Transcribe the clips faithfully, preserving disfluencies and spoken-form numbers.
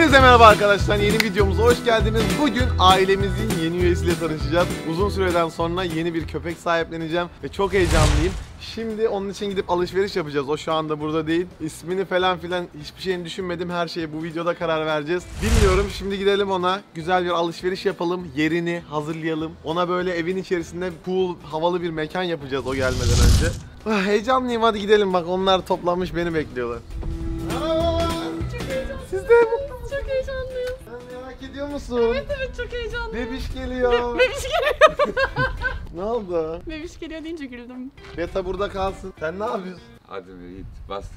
Hepinize merhaba arkadaşlar, yeni videomuza hoş geldiniz. Bugün ailemizin yeni üyesiyle tanışacağız. Uzun süreden sonra yeni bir köpek sahipleneceğim ve çok heyecanlıyım. Şimdi onun için gidip alışveriş yapacağız. O şu anda burada değil. İsmini falan filan hiçbir şeyini düşünmedim. Her şeye bu videoda karar vereceğiz. Bilmiyorum. Şimdi gidelim ona. Güzel bir alışveriş yapalım. Yerini hazırlayalım. Ona böyle evin içerisinde cool, havalı bir mekan yapacağız o gelmeden önce. Ah, heyecanlıyım. Hadi gidelim bak. Onlar toplanmış beni bekliyorlar. Merhaba. Çok heyecanlıyım. Siz de mutlu musunuz? Çok heyecanlıyım. Sen merak ediyor musun? Evet evet çok heyecanlıyım. Bebiş geliyor. Be bebiş geliyor. Ne oldu? Bebiş geliyor deyince güldüm. Beta burada kalsın. Sen ne yapıyorsun? Hadi be git bas.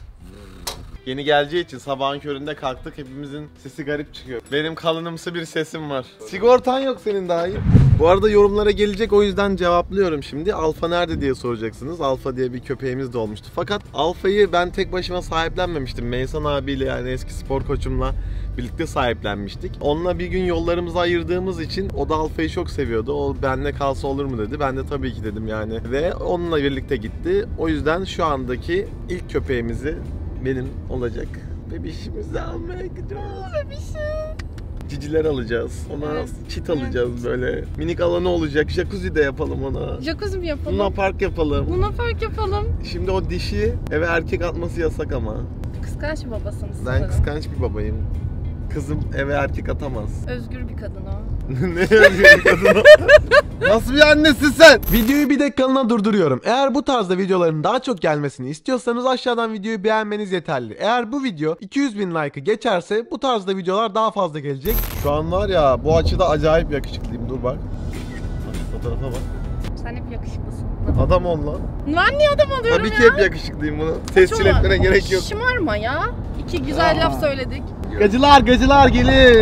Yeni geleceği için sabahın köründe kalktık, hepimizin sesi garip çıkıyor. Benim kalınımsı bir sesim var. Sigortan yok senin daha iyi. Bu arada yorumlara gelecek, o yüzden cevaplıyorum şimdi. Alfa nerede diye soracaksınız. Alfa diye bir köpeğimiz de olmuştu. Fakat Alfa'yı ben tek başıma sahiplenmemiştim. Meysan abiyle, yani eski spor koçumla birlikte sahiplenmiştik. Onunla bir gün yollarımızı ayırdığımız için o da Alfa'yı çok seviyordu. O benimle kalsa olur mu dedi. Ben de tabii ki dedim yani. Ve onunla birlikte gitti. O yüzden şu andaki ilk köpeğimizi benim olacak bebişimizi almaya gidiyoruz. Bebişim. Ciciler alacağız. Ona Evet. çit alacağız böyle. Minik alanı olacak. Jacuzzi de yapalım ona. Jacuzzi mi yapalım? Luna Park yapalım. Luna Park yapalım. Şimdi o dişi eve erkek atması yasak ama. Kıskanç bir babasınız Ben sanırım. kıskanç bir babayım. Kızım eve erkek atamaz. Özgür bir kadın o. Ne özgür kadın o? Nasıl bir annesin sen? Videoyu bir dakikalığına durduruyorum. Eğer bu tarzda videoların daha çok gelmesini istiyorsanız aşağıdan videoyu beğenmeniz yeterli. Eğer bu video iki yüz bin like'ı geçerse bu tarzda videolar daha fazla gelecek. Şu an var ya, bu açıda acayip yakışıklıyım. Dur bak. Bak şu fotoğrafa bak. Sen hep yakışıklısın. Adam ol lan. Ben niye adam oluyorum Tabii ya? ki hep yakışıklıyım bunu. Tescil Çok- etmene gerek yok. Şımarma ya. İki güzel Aa. laf söyledik. Gacılar gacılar gelin.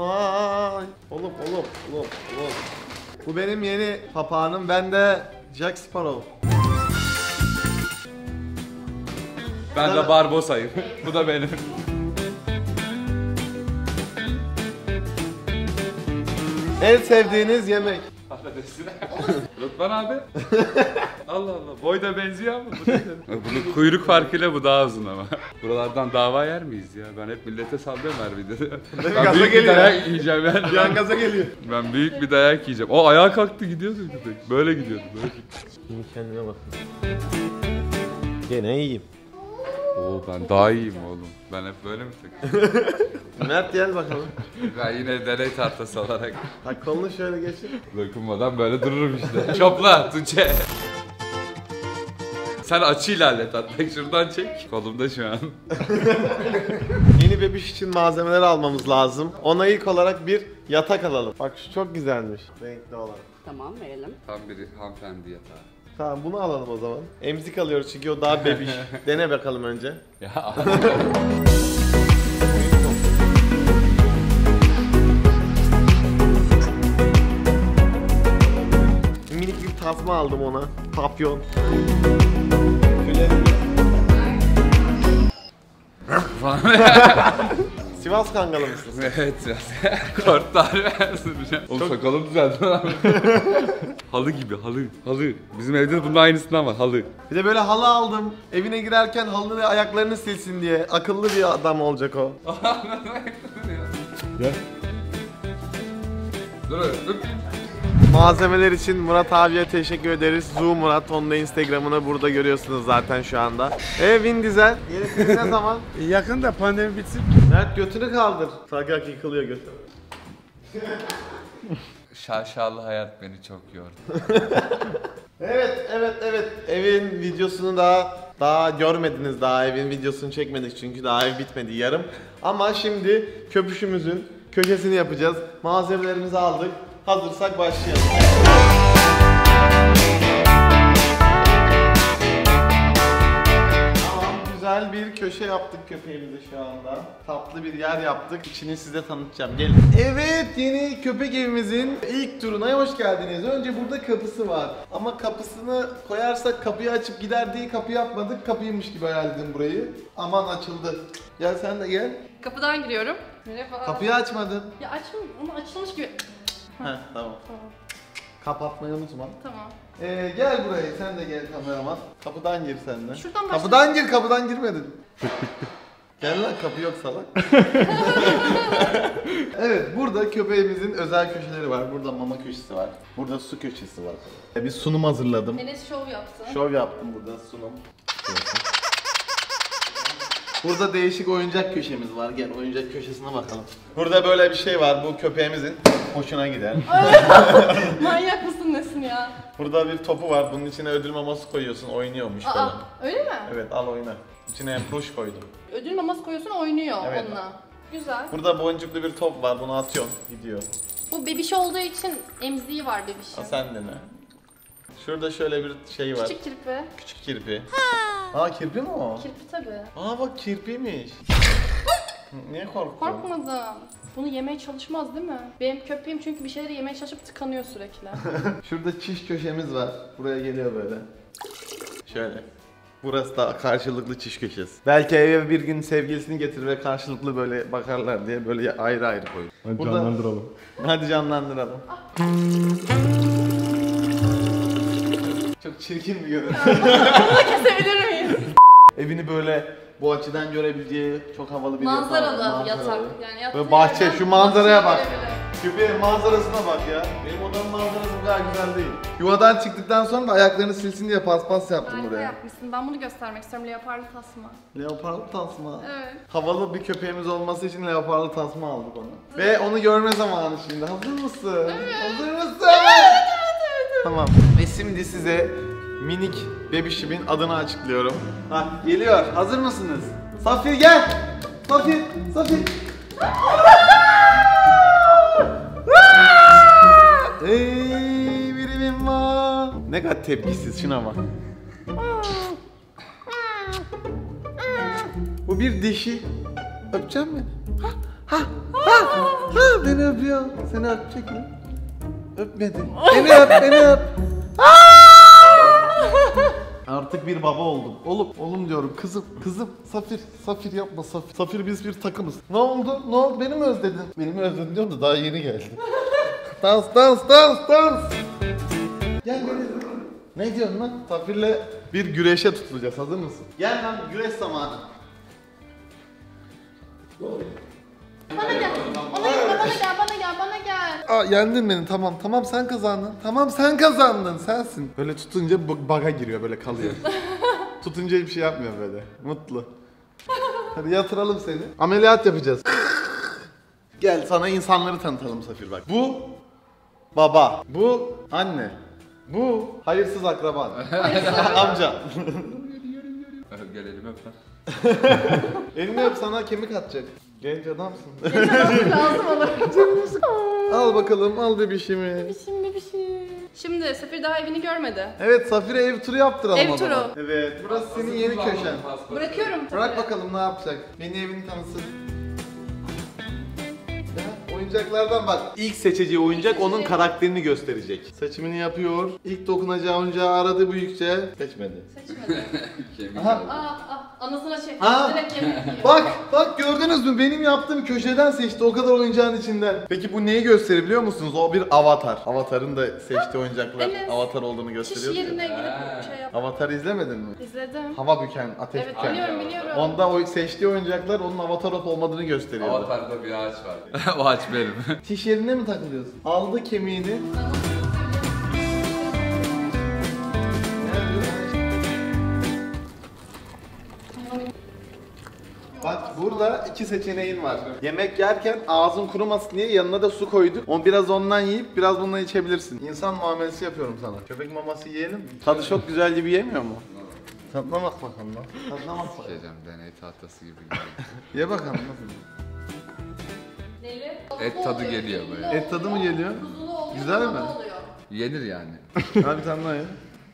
Ay. Oğlum oğlum oğlum oğlum. Bu benim yeni papağanım. Ben de Jack Sparrow. Ben de Barbosa'yım. Bu da benim. En sevdiğiniz yemek. Rıdvan abi. Allah Allah. Boy da benziyor ama bu da bunun kuyruk farkıyla bu daha uzun ama. Buralardan dava yer miyiz ya? Ben hep millete sallıyorum her videoda. Ben gaza büyük bir geliyor. dayak yiyeceğim ben. Yan gaza geliyor. Ben büyük bir dayak yiyeceğim. O ayağa kalktı gidiyordu köpek. Böyle gidiyordu. Böyle. Şimdi kendime bakın. Gene iyiyim. Oo ben daha iyiyim oğlum. Ben hep böyle mi takıyorum? Mert gel bakalım. Ben yine deney tahtası olarak Bak kolunu şöyle geçir. dokunmadan böyle dururum işte. Şopla Tuğçe. Sen açı ilerlet hatta şuradan çek. Kolumda şu an. Yeni bebiş için malzemeler almamız lazım. Ona ilk olarak bir yatak alalım. Bak şu çok güzelmiş. Renkli olan. Tamam verelim. Tam bir hanımefendi yatağı. Tamam bunu alalım o zaman. Emzik alıyoruz çünkü o daha bebiş. Dene bakalım önce. Ya Minik bir tasma aldım ona. Papyon. Sivas Kangalı mısın? evet ya. Korktar versin. Oğlum sakalım düzeldi lan. Halı gibi halı. Halı. Bizim evde de bunun aynısından var halı. Bir de böyle halı aldım. Evine girerken halını ayaklarını silsin diye. Akıllı bir adam olacak o. Gel. Dur dur. Malzemeler için Murat abiye teşekkür ederiz. Zoo Murat, onun da Instagram'ını burada görüyorsunuz zaten şu anda. E Vin Diesel, yeni film ne zaman? Yakında pandemi bitsin. Mert götünü kaldır. Takak yıkılıyor götü. Şaşalı hayat beni çok yordu. Evet, evet, evet. Evin videosunu daha daha görmediniz. Daha evin videosunu çekmedik çünkü daha ev bitmedi yarım. Ama şimdi köpüşümüzün köşesini yapacağız. Malzemelerimizi aldık. Hazırsak başlayalım. Tamam, güzel bir köşe yaptık köpeğimize şu anda. Tatlı bir yer yaptık. İçini size tanıtacağım. Gelin. Evet, yeni köpek evimizin ilk turuna hoş geldiniz. Önce burada kapısı var. Ama kapısını koyarsak kapıyı açıp gider diye kapı yapmadık. Kapıymış gibi hayal edin burayı. Aman açıldı. Gel sen de gel. Kapıdan giriyorum. Merhaba. Kapıyı açmadın. Ya açma, onu açılmış gibi. Heh, tamam. Tamam. Kapatmayı unutma. Tamam. Ee, gel buraya, sen de gel kameraman. Kapıdan gir sen de. Şuradan başla. Kapıdan gir, kapıdan girmedin. Gel lan, kapı yok salak. Evet, burada köpeğimizin özel köşeleri var. Burada mama köşesi var. Burada su köşesi var. E, Bir sunum hazırladım. Enes şov yaptı. Şov yaptım burada sunum. Burada değişik oyuncak köşemiz var. Gel oyuncak köşesine bakalım. Burada böyle bir şey var. Bu köpeğimizin hoşuna gider. Manyak mısın nesin ya? Burada bir topu var. Bunun içine ödül maması koyuyorsun. Oynuyormuş Aa, falan. öyle mi? Evet, al oyna. İçine ruj koydum. Ödül maması koyuyorsun oynuyor Evet. onunla. Güzel. Burada boncuklu bir top var. Bunu atıyorsun. Gidiyor. Bu bebiş olduğu için emziği var Ha, bebişin. sen de ne? Şurada şöyle bir şey var. Küçük kirpi. Küçük kirpi. Aa, kirpi mi o? Kirpi tabii. Aa bak, kirpiymiş. Niye korktun? Korkmadım. Bunu yemeye çalışmaz değil mi? Benim köpeğim çünkü bir şeyleri yemeye çalışıp tıkanıyor sürekli. Şurada çiş köşemiz var. Buraya geliyor böyle. Şöyle. Burası da karşılıklı çiş köşesi. Belki eve bir gün sevgilisini getirir ve karşılıklı böyle bakarlar diye böyle ayrı ayrı koydum. Hadi Burada- canlandıralım. Hadi canlandıralım. Çok çirkin bir görüntü. Kesebilir miyiz? Evini böyle bu açıdan görebileceği çok havalı bir yatağı var. Manzaralı yatak. Yani yattığı Ve bahçe, yerden şu manzaraya bahçeye bak. görebilir. Köpeğin manzarasına bak ya. Benim odamın manzarası bu kadar güzel değil. Yuvadan çıktıktan sonra da ayaklarını silsin diye paspas yaptım Harika buraya. yapmışsın. Ben bunu göstermek istiyorum. Leoparlı tasma. Leoparlı tasma. Evet. Havalı bir köpeğimiz olması için leoparlı tasma aldık ona. Ve onu görme zamanı şimdi. Hazır mısın? Hazır mısın? Evet, evet, evet. Tamam. Ve şimdi size minik bebişimin adını açıklıyorum. Ha, geliyor. Hazır mısınız? Safir gel. Safir, Safir. Ey birimim var. Ne kadar tepkisiz, şuna bak. Bu bir dişi. Öpeceğim mi? Ha, ha, ha, ha, beni öpüyor. Seni öpecek mi? Öpmedi. Beni öp, beni öp. Artık bir baba oldum. Oğlum, oğlum diyorum. Kızım, kızım. Safir, Safir yapma Safir. Safir biz bir takımız. Ne oldu? Ne oldu? Beni mi özledin? Beni mi özledin diyorum da daha yeni geldi. Dans, dans, dans, dans. Gel gel. Ne diyorsun lan? Safir'le bir güreşe tutulacağız. Hazır mısın? Gel lan, güreş zamanı. Bana gel. Bana gel, bana gel, bana gel, bana gel. Aa, yendin beni, tamam tamam sen kazandın. Tamam sen kazandın, sensin. Böyle tutunca bu- baga giriyor, böyle kalıyor. Tutunca hiçbir şey yapmıyor böyle. Mutlu. Hadi yatıralım seni. Ameliyat yapacağız. Gel sana insanları tanıtalım Safir bak. Bu baba, bu anne, bu hayırsız akraban. Amca. Gel elimi öp lan. Elini öp, sana kemik atacak. Genç adamsın. Lazım olur. Al bakalım, al bebişimi. Bebişim, bebişim. Şimdi Safir daha evini görmedi. Evet, Safir'e ev turu yaptıralım Ev o turu. zaman. Evet, burası senin yeni köşen. Bırakıyorum. Bırak bakalım ne yapacak. Beni evini tanısın. Ya, oyuncaklardan bak. İlk seçeceği oyuncak onun karakterini gösterecek. Seçimini yapıyor. İlk dokunacağı oyuncağı aradı büyükçe. Seçmedi. Seçmedi. Aha. Aa, aa, anasına çekti. Aa. Direkt yemek yiyor. Bak, bak gördünüz mü? Benim yaptığım köşeden seçti o kadar oyuncağın içinden. Peki bu neyi gösterir biliyor musunuz? O bir avatar. Avatar'ın da seçtiği oyuncaklar Evet. avatar olduğunu Çiş gösteriyor. yerine gidip şey yap. Avatar izlemedin mi? İzledim. Hava büken, ateş Evet büken. biliyorum biliyorum. Onda o seçtiği oyuncaklar onun avatar olup olmadığını gösteriyor. Avatar'da bir ağaç var. O ağaç benim. Tiş yerine mi takılıyorsun? Aldı kemiğini. Bak burada iki seçeneğin var. Yemek yerken ağzın kurumasın diye yanına da su koyduk. O biraz ondan yiyip biraz bundan içebilirsin. İnsan muamelesi yapıyorum sana. Köpek maması yiyelim mi? Tadı çok güzel gibi yemiyor mu? Tadına bak bakalım lan. Tadına bak bakalım. Şeyeceğim deney tahtası gibi geliyor. Ye bakalım nasıl? Neli? Et tadı geliyor böyle. Et tadı mı geliyor? Tuzlu oluyor. Güzel mi? tuzlu oluyor. Yenir yani. Al bir tane daha ye.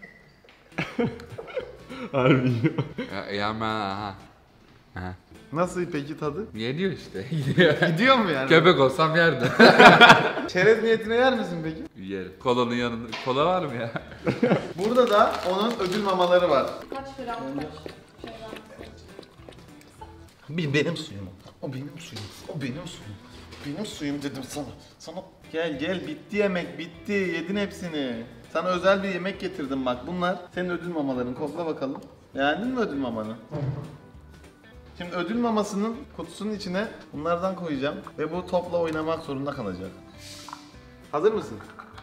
Harbi yiyor. Ya, yama aha. Aha. Nasıl peki tadı? Yeniyor işte. Gidiyor. Gidiyor mu yani? Köpek olsam yerdim. Çerez niyetine yer misin peki? Yerim. Kolanın yanında. Kola var mı ya? Burada da onun ödül mamaları var. Kaç gram kaç şeyden. Benim, benim suyum o. O benim suyum. O benim suyum. Benim suyum dedim sana. Sana gel gel bitti yemek bitti. Yedin hepsini. Sana özel bir yemek getirdim bak. Bunlar senin ödül mamaların. Kokla bakalım. Beğendin mi ödül mamanı? Şimdi ödül mamasının kutusunun içine bunlardan koyacağım ve bu topla oynamak zorunda kalacak. Hazır mısın?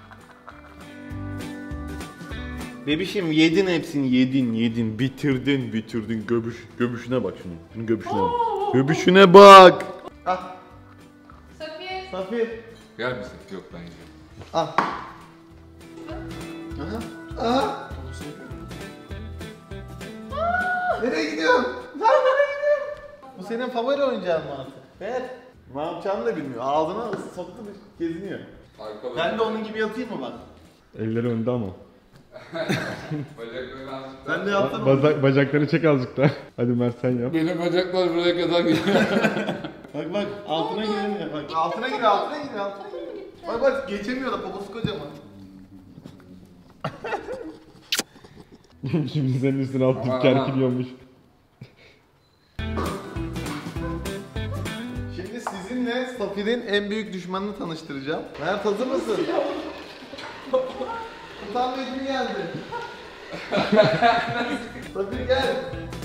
Bebişim yedin hepsini, yedin yedin, bitirdin bitirdin, göbüş göbüşüne bak şunun. Şunun göbüşüne bak. Göbüşüne bak. Ah. Safir. Safir. Gel misin? Yok ben gidiyorum. Ah. Aha. Aha. Nereye gidiyorsun? Sen nereye gidiyorsun? Bu senin favori oyuncağın mı artık? Ver. Ne yapacağını da bilmiyor. Ağzına soktu geziniyor. Arka Ben de onun gibi yatayım mı bak? Elleri önde ama. Bacaklarını azıcık Sen de yaptın mı? Baza- bacakları çek azıcık daha. Hadi Mert sen yap. Benim bacaklar buraya kadar geliyor. Bak bak altına giremiyor bak. Altına gir altına gir altına gir. Bak bak geçemiyor da poposu kocaman. Şimdi senin üstüne Aman, attık aman. kerkiliyormuş. Şimdi sizinle Safir'in en büyük düşmanını tanıştıracağım. Mert hazır mısın? Utanma ödülü geldi. Safir gel.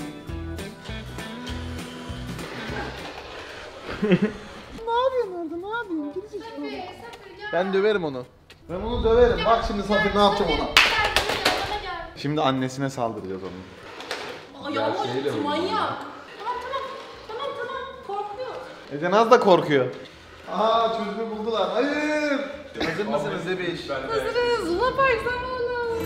Ne yapıyorsun orada? Ne yapıyorsun? Geri çekil. Safir, Safir gel. Ben döverim onu. Ben onu döverim. Bak şimdi Safir ne yapacağım ona. Gel, gel, bana gel. Şimdi annesine saldıracağız onu. Ayağım Ya şeyle acıttı vurdu. manyak. Tamam tamam. Tamam tamam. Korkuyor. Ecenaz da korkuyor. Aa çözümü buldular. Hayır. Hazır mısınız bebeş? Hazırız. Luna Park zamanı.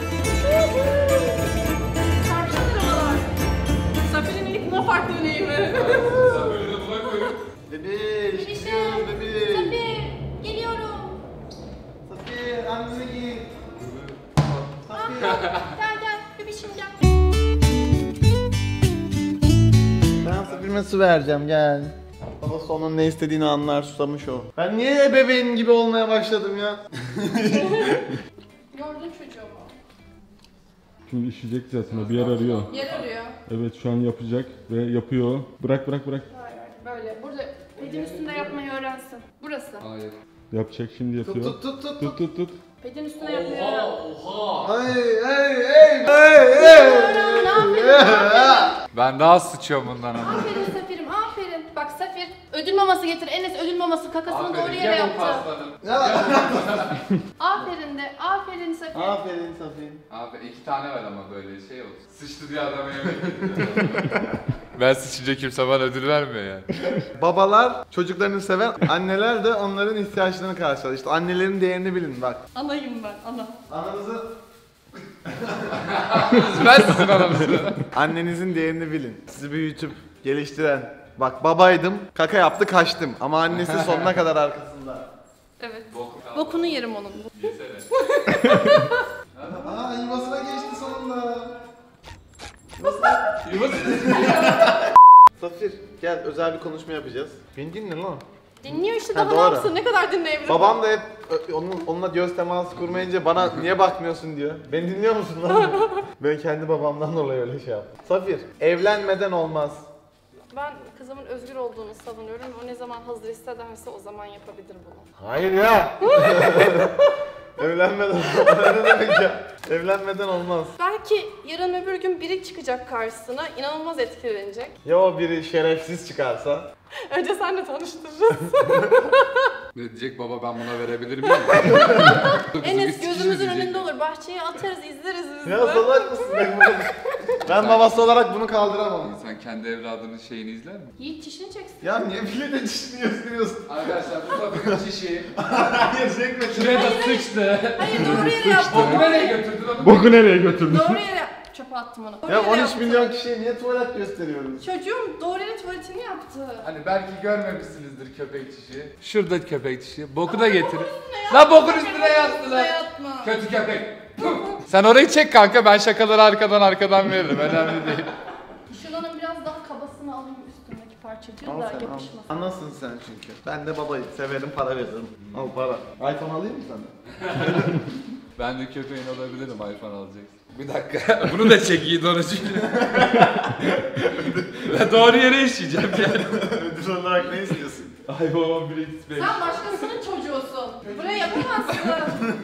Çarpışan arabalar. Safir'in ilk Luna Park deneyimi. Böyle buna koyup. Bebeş. Bebişim. Gidiyoruz bebeş. Safir. Geliyorum. Safir annene git. Safir. Gel gel. Bebişim gel. Ben Safir'ime su vereceğim gel. Babası onun ne istediğini anlar, susamış o. Ben niye ebeveyn gibi olmaya başladım ya? Gördün çocuğumu. Şimdi işeyecek zaten, bir yer arıyor. Yer arıyor. Evet şu an yapacak ve yapıyor. Bırak bırak bırak. Hayır hayır. Böyle. Burada pedin üstünde yapmayı öğrensin. Burası. Hayır. Yapacak şimdi Tut yapıyor. tut tut tut. Tut tut tut. Pedin üstünde yapmayı öğren. Hey hey hey hey hey. Aferin, aferin. Ben daha sıçıyorum bundan ama. Aferin Safir'im, aferin. Bak Safir, ödül maması getir. Enes ödül maması kakasını doğru yere yaptı. Ya. Aferin de, aferin Safir. Aferin Safir. Abi iki tane var ama böyle şey olsun. Sıçtı diye adama yemek yediriyor. Ben sıçınca kimse bana ödül vermiyor yani. Babalar çocuklarını sever, anneler de onların ihtiyaçlarını karşılar. İşte annelerin değerini bilin bak. Anayım ben, ana. Ananızı, Ben sizin adamsınız. annenizin değerini bilin. Sizi büyütüp geliştiren. Bak babaydım, kaka yaptı kaçtım ama annesi sonuna kadar arkasında. Evet. Boku kaldı. Bokunu yerim onun. Yesene. Aa yuvasına geçti sonunda. Safir gel özel bir konuşma yapacağız. Beni dinle lan. Dinliyor işte, Ha, daha ne doğru. yapsın, ne kadar dinleyebilir? Babam da hep ö, onun, onunla göz teması kurmayınca bana niye bakmıyorsun diyor. Beni dinliyor musun lan? Ben kendi babamdan dolayı öyle şey yaptım. Safir, evlenmeden olmaz. Ben kızımın özgür olduğunu savunuyorum. O ne zaman hazır hissederse o zaman yapabilir bunu. Hayır ya. Evlenmeden ne demek ya? Evlenmeden olmaz. Belki yarın öbür gün biri çıkacak karşısına, inanılmaz etkilenecek. Ya o biri şerefsiz çıkarsa? Önce senle tanıştırırız. Ne diyecek baba, ben buna verebilir miyim? Enes gözümüzün önünde olur. Bahçeye atarız, izleriz biz Ya de. salak mısın? Ben babası olarak bunu kaldıramam. Sen kendi evladının şeyini izler mi? Yiğit çişini çeksin. Ya niye millete çişini gösteriyorsun? Arkadaşlar bu tabii çişi. Hayır çekme. Şuraya da sıçtı. Hayır doğru yere yaptım. Boku nereye götürdün onu? Boku nereye götürdün? Doğru yere çöpe attım onu. Doğru Ya yere on üç yaptım. milyon kişiye niye tuvalet gösteriyoruz? Çocuğum doğru yere tuvaletini yaptı. Hani belki görmemişsinizdir köpek çişi. Şurada köpek çişi. Boku da getirin. La bokun üstüne yattı Üstüne lan. yatma. Kötü köpek. Sen orayı çek kanka, ben şakaları arkadan arkadan veririm. Önemli değil. Şuranın biraz daha kabasını alayım üstündeki parçacığı Al da sen al. yapışmasın. Anlasın sen çünkü. Ben de babayı severim, para veririm. Al para. iPhone alayım mı sana? Ben de köpeğin olabilirim, iPhone alacaksın. Bir dakika, bunu da çek iyi doğru çünkü. Ben doğru yere işleyeceğim yani. Ödül olarak ne istiyorsun? iPhone on bir X beş. Sen başkasının çocuğusun. Buraya yapamazsın.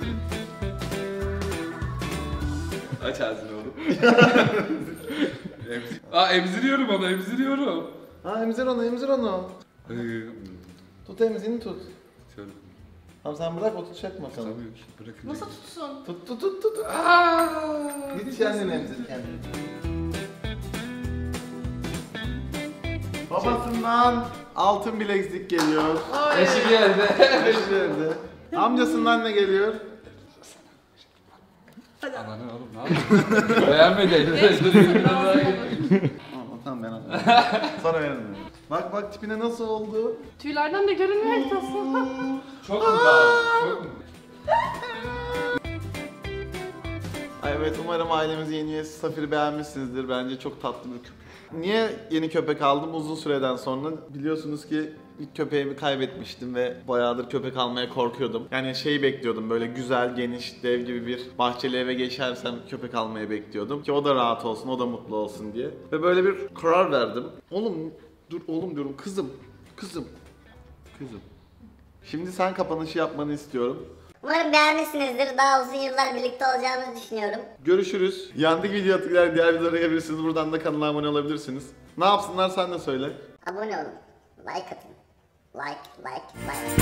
Aç ağzını oğlum. Emzi- Aa emziriyorum onu, emziriyorum. Ha emzir onu, emzir onu. Ee, Tut emzini tut. Şöyle Tamam sen bırak o tutacak bakalım. tutamıyor ki. Bırakın. Nasıl tutsun? Tut tut tut tut. Git kendini emzir kendini. Babasından altın bileklik geliyor. Eşi geldi. Eşi geldi. Amcasından ne geliyor? Ananı oğlum ne yapıyorsun? Beğenmedi. Tamam tamam ben anladım. Sonra veririm. Bak bak tipine nasıl oldu? Tüylerden de görünüyor haritası. Çok mu daha? Çok mu? Ay evet umarım ailemizin yeni üyesi Safir'i beğenmişsinizdir. Bence çok tatlı bir köpek. Niye yeni köpek aldım uzun süreden sonra? Biliyorsunuz ki ilk köpeğimi kaybetmiştim ve bayağıdır köpek almaya korkuyordum. Yani şeyi bekliyordum böyle güzel, geniş, dev gibi bir bahçeli eve geçersem köpek almayı bekliyordum. Ki o da rahat olsun, o da mutlu olsun diye. Ve böyle bir karar verdim. Oğlum, dur oğlum diyorum kızım, kızım, kızım. Şimdi sen kapanışı yapmanı istiyorum. Umarım beğenmişsinizdir. Daha uzun yıllar birlikte olacağımızı düşünüyorum. Görüşürüz. Yandık video atıklar diğer videolara gelebilirsiniz. Buradan da kanala abone olabilirsiniz. Ne yapsınlar sen de söyle. Abone olun. Like atın. Like, like, like.